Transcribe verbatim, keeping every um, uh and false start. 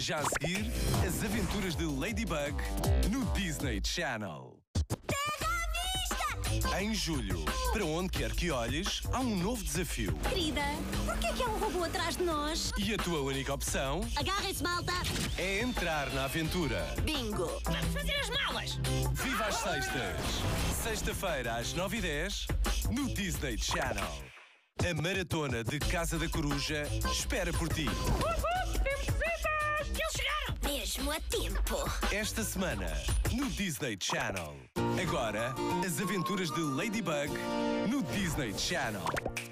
Já a seguir, as aventuras de Ladybug no Disney Channel. Terra à vista! Em julho, para onde quer que olhes, há um novo desafio. Querida, por que é que há um robô atrás de nós? E a tua única opção Agarrem-se, malta! é entrar na aventura. Bingo! Vamos fazer as malas! Viva às sextas! Sexta-feira, às nove e dez, no Disney Channel. A maratona de Casa da Coruja espera por ti. Temos visitas! Eles chegaram! Mesmo a tempo! Esta semana, no Disney Channel. Agora, as aventuras de Ladybug no Disney Channel.